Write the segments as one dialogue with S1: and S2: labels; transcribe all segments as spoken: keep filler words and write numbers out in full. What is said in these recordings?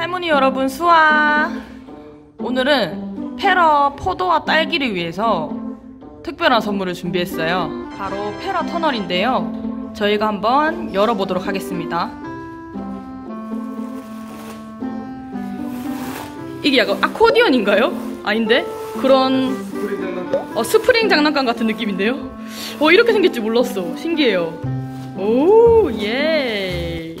S1: 할머니 여러분, 수아! 오늘은 페러 포도와 딸기를 위해서 특별한 선물을 준비했어요. 바로 페러 터널인데요. 저희가 한번 열어보도록 하겠습니다. 이게 약간 아코디언인가요? 아닌데? 그런
S2: 스프링 장난감?
S1: 어, 스프링 장난감 같은 느낌인데요? 어, 이렇게 생길지 몰랐어. 신기해요. 오, 예.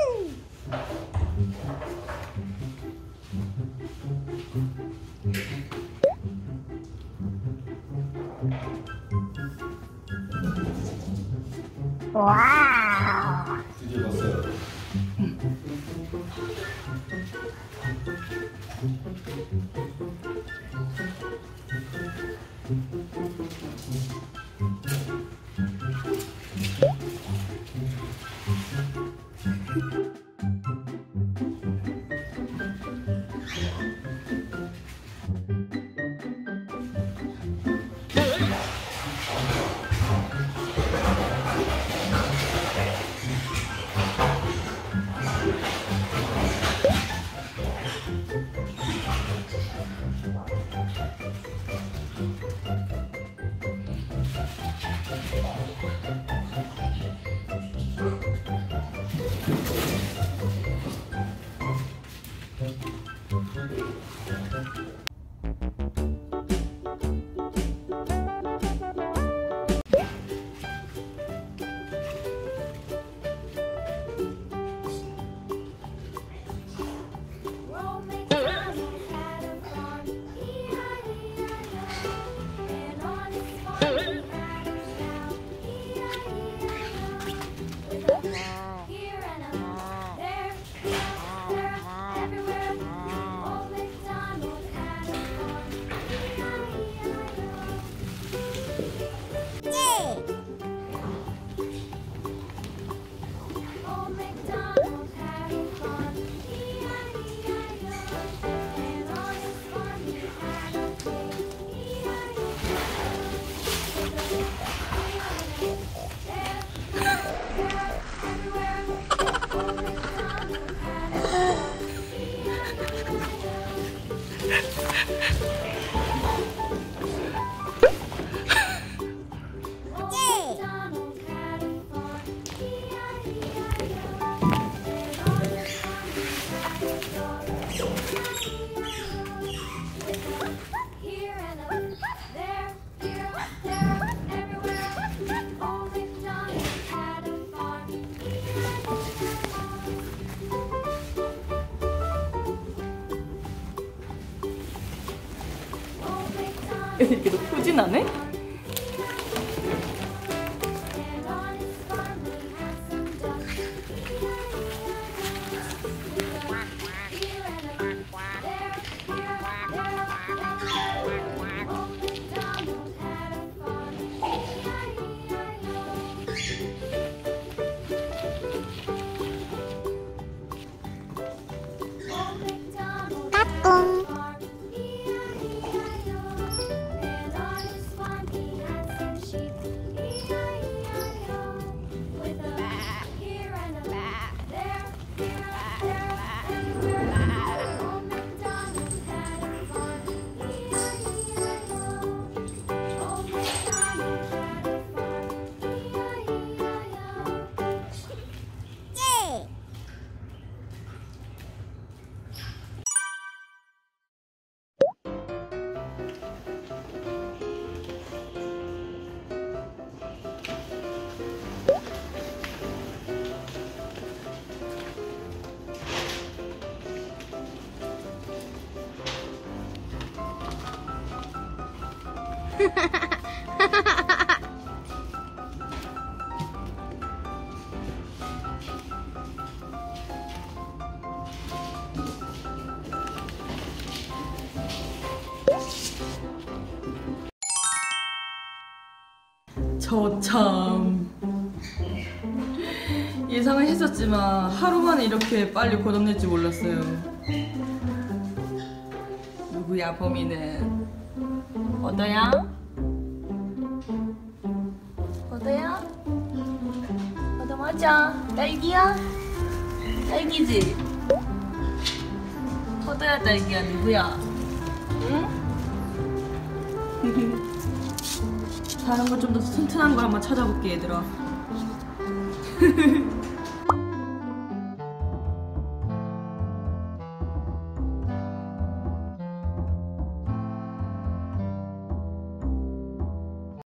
S3: 와.
S2: 드디어 봤어요.
S1: 이렇게 너 푸진하네?
S3: 까꿍.
S1: 저 참 예상은 했었지만 하루 만에 이렇게 빨리 고장낼 줄 몰랐어요. 누구야 범인은? 어떠야? 어떠야? 어떠 맞아? 딸기야? 딸기지?
S2: 포도야 딸기야 누구야? 응? 다른 거 좀 더 튼튼한 거 한번 찾아볼게 얘들아.